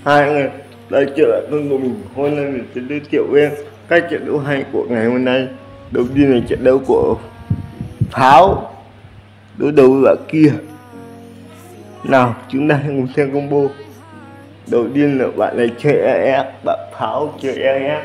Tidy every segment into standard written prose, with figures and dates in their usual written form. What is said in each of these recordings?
Hai anh em đây trở lại kênh của mình. Hôm nay mình sẽ giới thiệu với các trận đấu hay của ngày hôm nay. Đầu tiên là trận đấu của Pháo đối đầu với bạn kia. Nào chúng ta cùng xem combo. Đầu tiên là bạn này chơi EF, bạn Pháo chơi EF.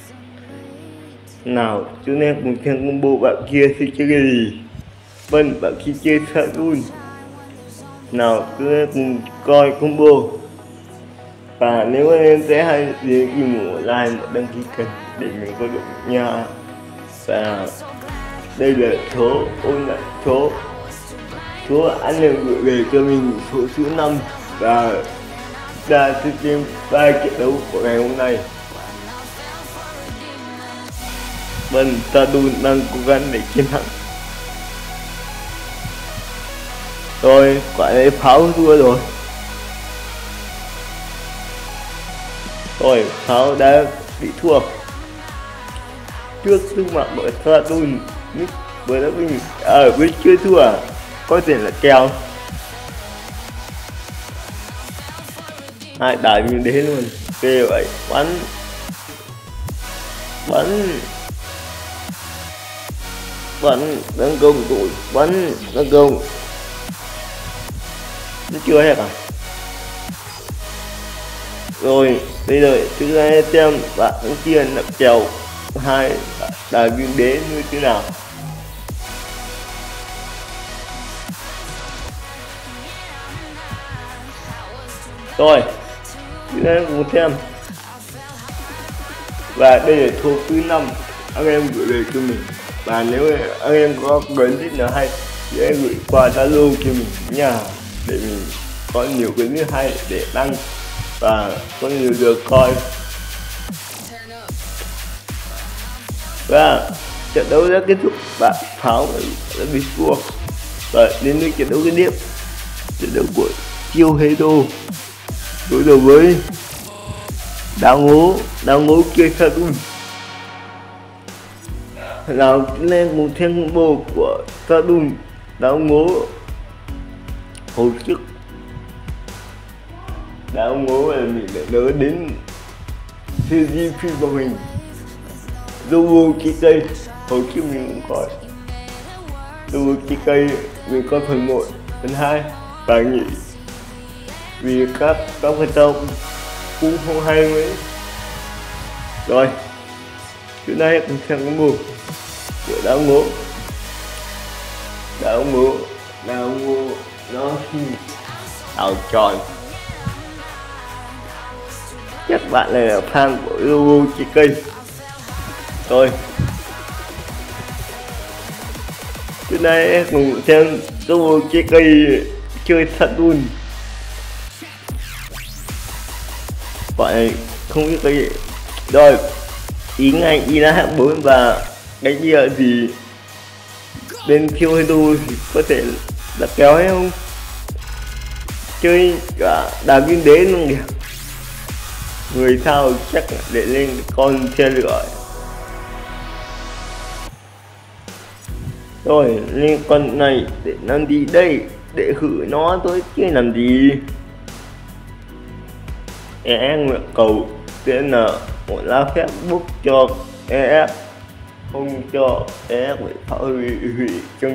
Nào chúng ta cùng xem combo bạn kia sẽ chơi cái gì. Vâng, bạn kia chơi Sadun. Nào chúng ta cùng coi combo. Và nếu anh em sẽ hay thì một like, một đăng ký kênh để mình có động nha. Và đây là số ôn lại số anh em gửi về cho mình số 5 và ra sẽ xem 3 trận đấu của ngày hôm nay. Vâng, Sadun đang cố gắng để chiến thắng. Rồi, quả này Pháo thua rồi. Rồi, Pháo đã bị thua trước sức mạnh bởi Sadun. Bởi đã mình với chưa thua có thể là kèo. Hai đài mình đến luôn. Kêu vậy bắn tấn công tụi bắn tấn công nó chưa hết à. Rồi bây giờ chúng ta xem bạn thắng kia là kèo hai đài viên đế như thế nào. Rồi chúng ta cùng xem. Và đây là số thứ 5 anh em gửi về cho mình. Và nếu anh em có clip nào hay thì anh gửi qua Zalo cho mình nha, để mình có nhiều clip hay để đăng và có nhiều lượt coi. Và trận đấu đã kết thúc, bạn Pháo đã bị thua. Và đến với trận đấu kế tiếp, trận đấu của Chiêu Hero đối đầu với Đào Ngố chơi Sadun. Nào lên một thêm combo của Sadun. Đào Ngố hồi trước Đào Ngố là mình đã nhớ đến CG phim của mình Robo Chi Cây. Hồi trước mình cũng coi Robo Chi Cây, mình coi phần 1, phần 2 và nghĩ vì các phần sau cũng không hay mấy. Rồi chúng ta hãy cùng xem combo của Đào Ngố nó đào tròn. Chắc bạn này là fan của Robo Chi Cây. Rồi chúng ta hãy cùng xem Robo Chi Cây chơi Sadun. Bọn này không biết cái gì. Rồi ý ngay ý là hạng 4 và cái gì là gì bên Chiêu Hero thì có thể là kéo hay không, chơi cả đà viên đế luôn kìa. Người sao chắc để lên con xe lửa. Rồi lên con này để làm gì đây, để khử nó thôi chứ làm gì. EF nguyện cầu sẽ là một lá phép bút cho EF, không cho EF bị phá hủy trong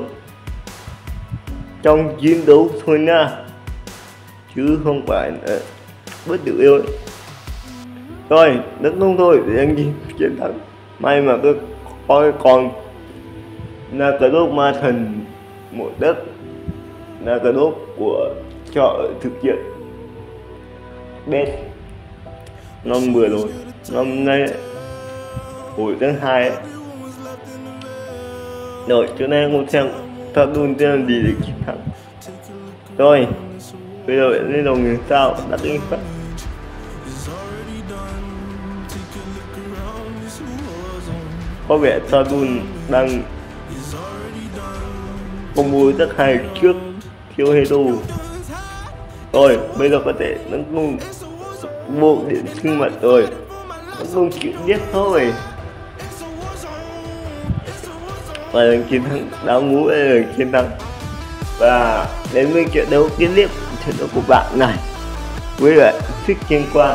chiến đấu thôi nha, chứ không phải bất tử yêu. Rồi đất không thôi để anh đi chiến thắng. May mà cứ coi còn là cờ đốt ma thần một đất, là cờ đốt của chợ thực hiện bet năm vừa rồi, năm nay hồi tháng 2 ấy. Rồi chỗ này không xem Sadun tên gì để chiến thắng. Rồi bây giờ lên đầu người sao đặt in phát. Có vẻ Sadun đang combo rất hay trước Chiêu Hero. Rồi bây giờ có thể tấn công bộ điện sinh mật rồi, tấn công chịu giết thôi. Và lần chiến thắng Đào Ngố là chiến thắng. Và đến với trận đấu kế tiếp, trận đấu của bạn này với lại thích Kiên Quang.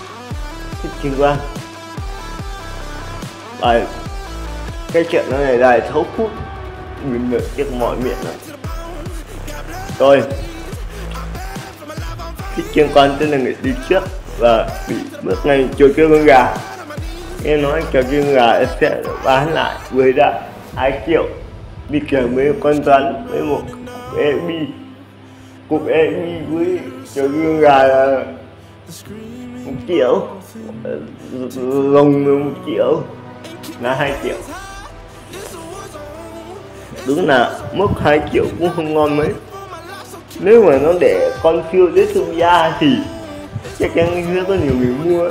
Và cái trận nó này dài 6 phút mình được tiếc mọi miệng rồi. Rồi thích Kiên Quang tên là người đi trước và bị bước ngay trò chơi con gà. Nghe nói trò chơi con gà sẽ bán lại với giá 2 triệu đi kèm với con rắn với một cục EB với trò chơi con gà là 1 triệu, lồng 1 triệu là 2 triệu. Đúng là mức 2 triệu cũng không ngon mấy. Nếu mà nó để con phiêu đến thương gia thì chắc chắn sẽ có nhiều người mua ấy.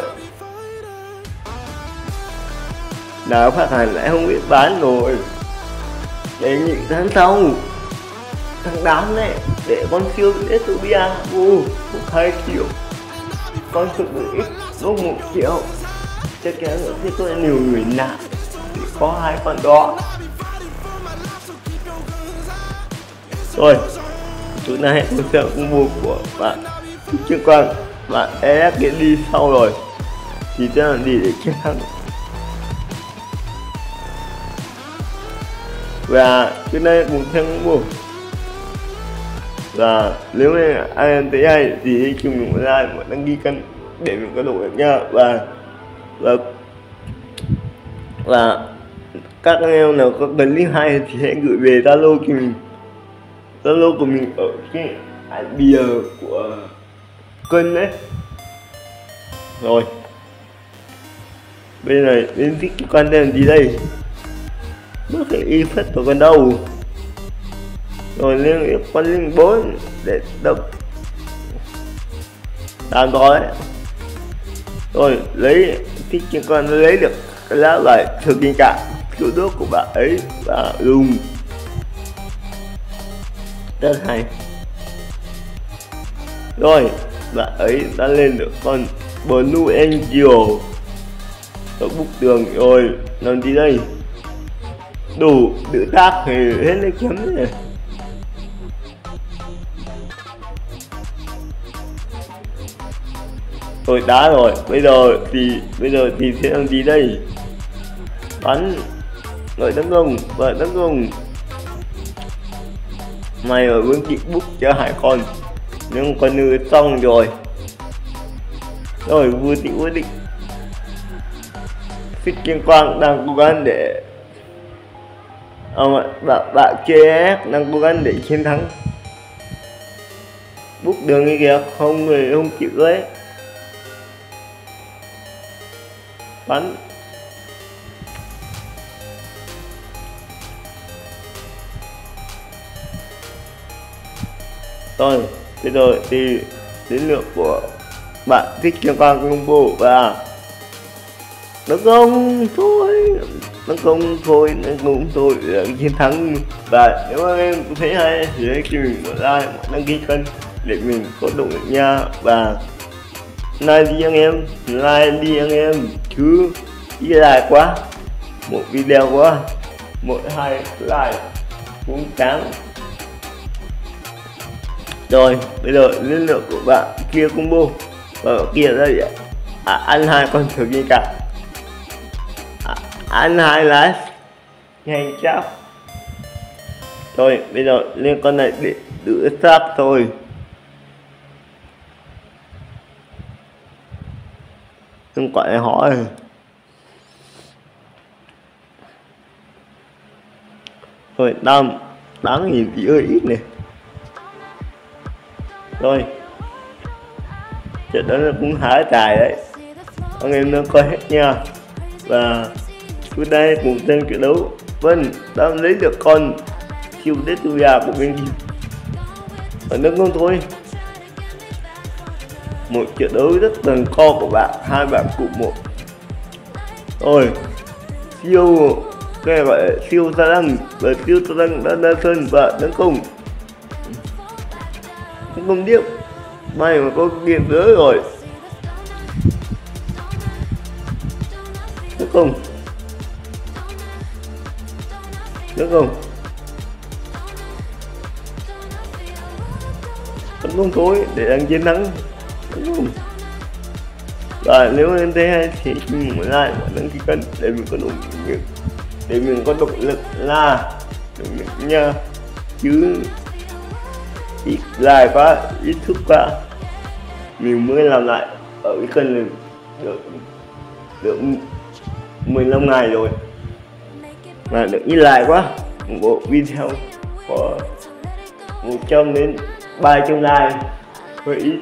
Nào phát hành lại không biết bán rồi, đề nghị tháng sau thằng đám này để con phiêu đến thương gia mua 2 triệu, con thực ít lúc 1 triệu, chắc chắn sẽ có nhiều người nạp thì có 2 con đó. Rồi chúng ta hãy cùng xem combo của bạn Kiên Quang. Bạn EF đi sau rồi thì sẽ làm gì để chiến thắng. Và trước đây cùng xem combo. Và nếu như ai em thấy hay thì hãy chung mình like và đăng ký kênh để mình có động lực nha. Và các anh em nào có cần link hay thì hãy gửi về Zalo của mình. Zalo của mình ở cái ảnh bìa của kênh đấy. Rồi bên này bên thích cái con tên gì đây, mất cái y phết của con đâu. Rồi lên con link 4 để đập đàn gói. Rồi lấy thích cái con lấy được cái lá bài thực tình cảm cứu đốt của bạn ấy và dùng rất hay. Rồi bạn ấy đã lên được con Blue Angel ở bức tường rồi. Làm gì đây, đủ tự tác thì hết lấy kiếm này. Rồi đá rồi, bây giờ thì sẽ làm gì đây, bắn rồi tấn công và tấn công. Mày ở bên kịp bút cho 2 con nhưng con nữ xong rồi. Rồi vừa tỷ quyết định thích Kiên Quang đang cố gắng để bạn KS đang cố gắng để chiến thắng. Bút đường như kìa, không người không chịu đấy. Bắn rồi, bây giờ thì đến lượt của bạn thích Kiên Quang combo và tấn công thôi để chiến thắng. Và nếu anh em thấy hay thì hãy cho mình một like, một đăng ký kênh để mình có động lực nha. Và like đi anh em chứ like quá, một video quá, 1-2 like cũng đáng. Rồi bây giờ đến lượt của bạn kia combo và kia đây ăn 2 con thử như cả ăn 2 lá nhanh cháp. Rồi bây giờ lên con này để tự xác thôi. Không quả này hỏi rồi đáng nhìn thì hơi ít này. Rồi trận đó nó cũng hái tài đấy, anh em nó coi hết nha. Và cuối đây cùng tên trận đấu Vân đã lấy được con siêu đế tu già của bên kia và nó không thôi. Một trận đấu rất gần co của bạn, 2 bạn cùng 1. Rồi siêu cái này gọi là siêu gia đăng và siêu gia đăng đã ra sân và tấn công tiếp. May mà có điện tới rồi. Tấn công thôi để ăn chiến thắng. Và nếu em thấy hay thì mình một like và đăng ký kênh để mình có động lực, để mình có động lực là nha, chứ ít like quá, ít thức quá mình mới làm lại ở cái kênh này được 15 ngày rồi mà được ít like quá. Một bộ video có 100 đến 300 like hơi ít.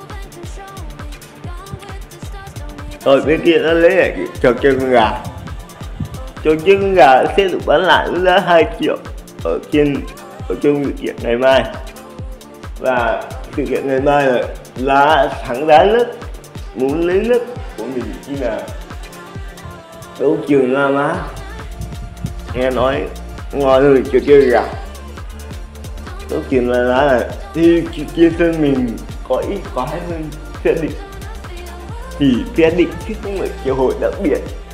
Rồi bên kia nó lấy lại cái trò chơi con gà. Trò chơi con gà sẽ được bán lại với giá 2 triệu ở trong sự kiện ngày mai. Và sự kiện ngày mai là thẳng giá nhất, muốn lấy nhất của mình chỉ là đấu trường La Mã. Nghe nói ngon hơn trò chơi gà. Đấu trường La Mã là thì kia sân mình có ít quá hơn sẽ định, thì sẽ định chứ không phải cơ hội đặc biệt.